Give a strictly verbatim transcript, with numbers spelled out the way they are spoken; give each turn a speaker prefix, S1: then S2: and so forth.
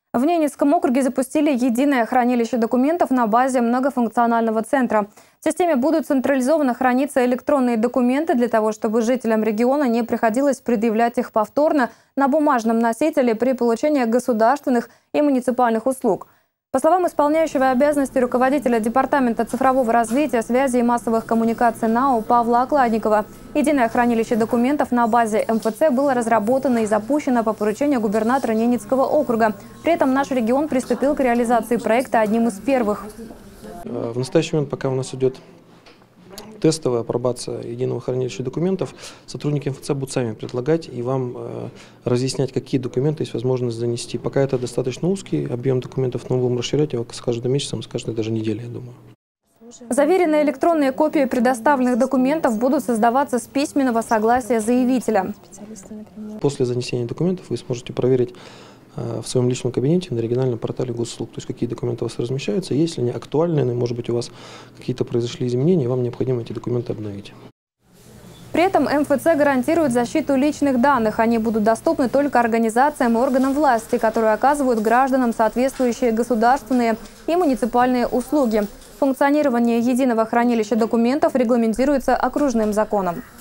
S1: В Ненецком округе запустили единое хранилище документов на базе многофункционального центра. В системе будут централизованно храниться электронные документы для того, чтобы жителям региона не приходилось предъявлять их повторно на бумажном носителе при получении государственных и муниципальных услуг. По словам исполняющего обязанности руководителя Департамента цифрового развития, связи и массовых коммуникаций НАУ Павла Окладникова, единое хранилище документов на базе эм эф цэ было разработано и запущено по поручению губернатора Ненецкого округа. При этом наш регион приступил к реализации проекта одним из первых.
S2: В настоящий момент, пока у нас идет тестовая апробация единого хранилища документов, сотрудники эм эф цэ будут сами предлагать и вам э, разъяснять, какие документы есть возможность занести. Пока это достаточно узкий объем документов, но мы будем расширять его с каждым месяцем, с каждой даже неделей, я думаю.
S1: Заверенные электронные копии предоставленных документов будут создаваться с письменного согласия заявителя.
S2: После занесения документов вы сможете проверить в своем личном кабинете на региональном портале госуслуг, то есть какие документы у вас размещаются, если они актуальны, может быть, у вас какие-то произошли изменения, вам необходимо эти документы обновить.
S1: При этом эм эф цэ гарантирует защиту личных данных. Они будут доступны только организациям и органам власти, которые оказывают гражданам соответствующие государственные и муниципальные услуги. Функционирование единого хранилища документов регламентируется окружным законом.